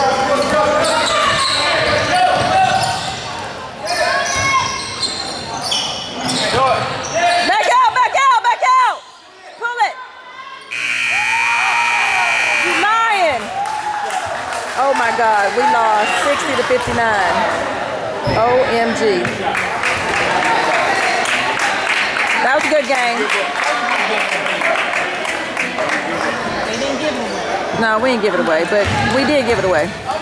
Oh my God, we lost 60 to 59. OMG. That was a good game. They didn't give it away. No, we didn't give it away, but we did give it away.